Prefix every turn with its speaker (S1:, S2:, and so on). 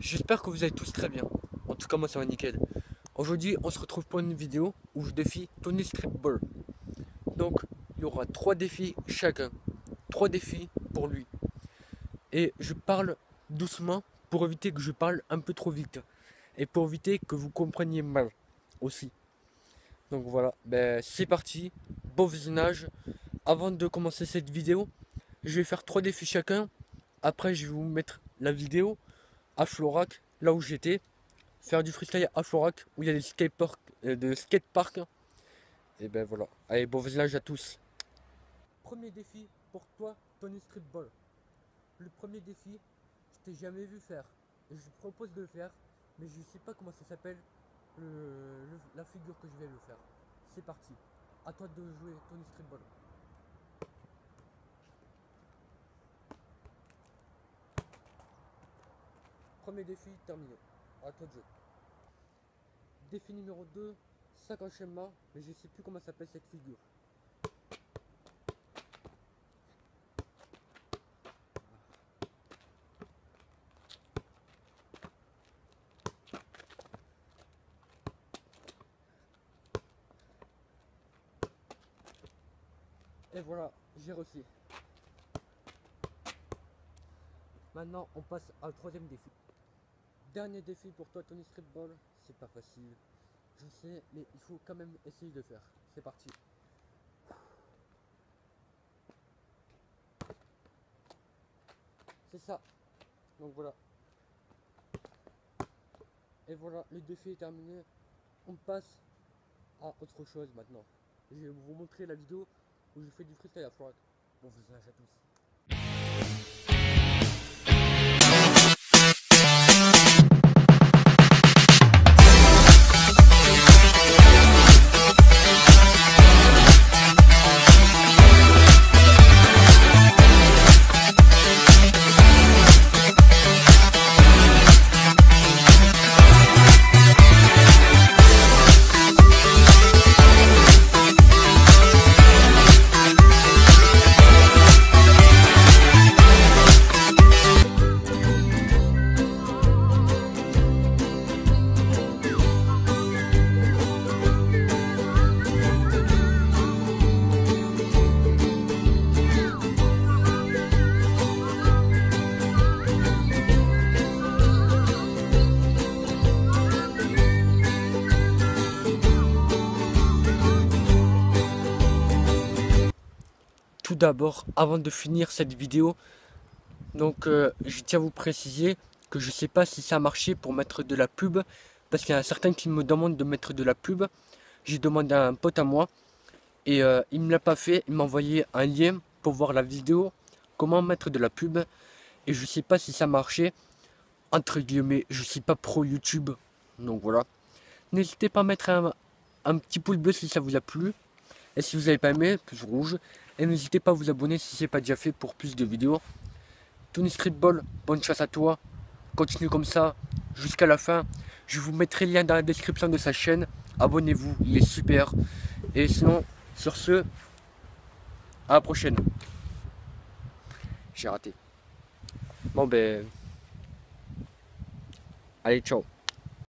S1: J'espère que vous allez tous très bien. En tout cas, moi ça va nickel. Aujourd'hui, on se retrouve pour une vidéo où je défie Tony Streetball. Donc, il y aura 3 défis chacun. 3 défis pour lui. Et je parle doucement pour éviter que je parle un peu trop vite. Et pour éviter que vous compreniez mal aussi. Donc voilà, c'est parti. Bon visionnage. Avant de commencer cette vidéo, je vais faire 3 défis chacun. Après, je vais vous mettre la vidéo à Florac, là où j'étais, faire du freestyle à Florac, où il y a des skateparks. Et ben voilà. Allez, bon visionnage à tous. Premier défi pour toi, Tony Streetball. Le premier défi, je t'ai jamais vu faire. Et je propose de le faire, mais je sais pas comment ça s'appelle, la figure que je vais le faire. C'est parti. À toi de jouer Tony Streetball. Premier défi terminé. À toi de jouer. Défi numéro 2, 5 enchaînements, mais je sais plus comment s'appelle cette figure. Et voilà, j'ai réussi. Maintenant, on passe au troisième défi. Dernier défi pour toi, Tony Streetball. C'est pas facile, je sais, mais il faut quand même essayer de faire. C'est parti. C'est ça. Donc voilà. Et voilà, le défi est terminé. On passe à autre chose maintenant. Je vais vous montrer la vidéo où je fais du freestyle à Florac. Bon visionnage à tous. Tout d'abord, avant de finir cette vidéo, donc je tiens à vous préciser que je sais pas si ça a marché pour mettre de la pub, parce qu'il y en a certains qui me demandent de mettre de la pub. J'ai demandé à un pote à moi et il me l'a pas fait. Il m'a envoyé un lien pour voir la vidéo, comment mettre de la pub, et je sais pas si ça a marché. Entre guillemets, je suis pas pro YouTube, donc voilà. N'hésitez pas à mettre un petit pouce bleu si ça vous a plu. Et si vous n'avez pas aimé, pouce rouge. Et n'hésitez pas à vous abonner si ce n'est pas déjà fait pour plus de vidéos. Tony Streetball, bonne chance à toi. Continue comme ça jusqu'à la fin. Je vous mettrai le lien dans la description de sa chaîne. Abonnez-vous, il est super. Et sinon, sur ce, à la prochaine. J'ai raté. Bon allez, ciao.